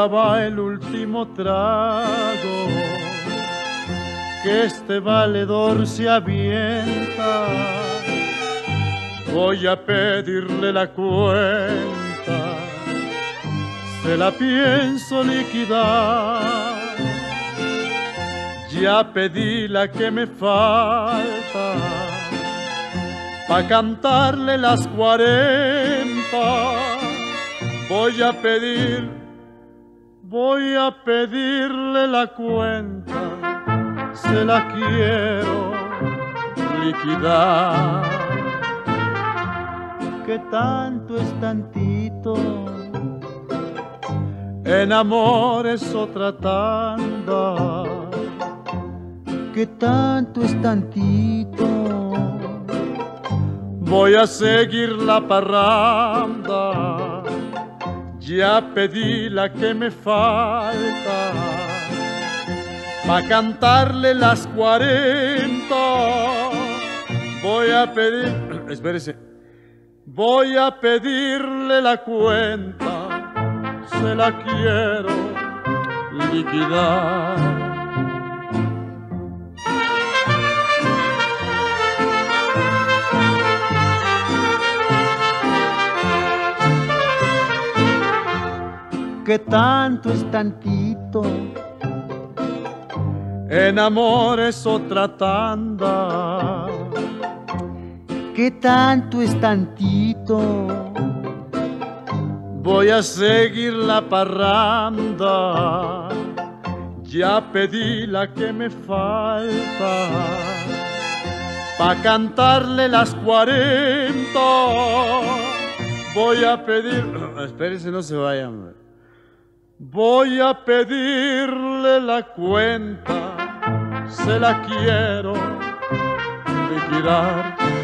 ya va el último trago, que este valedor se avienta. Voy a pedirle la cuenta, se la pienso liquidar. Ya pedí la que me falta, pa' cantarle las 40. Voy a pedirle la cuenta, se la quiero liquidar. ¿Qué tanto es tantito? En amor es otra tanda. ¿Qué tanto es tantito? Voy a seguir la parranda. Ya pedí la que me falta, pa' cantarle las 40. Voy a pedir, espérese, voy a pedirle la cuenta, se la quiero liquidar. ¿Qué tanto es tantito? En amor es otra tanda. ¿Qué tanto es tantito? Voy a seguir la parranda. Ya pedí la que me falta, pa' cantarle las 40. Voy a pedir... Espérense, no se vayan. Voy a pedirle la cuenta, se la quiero liquidar.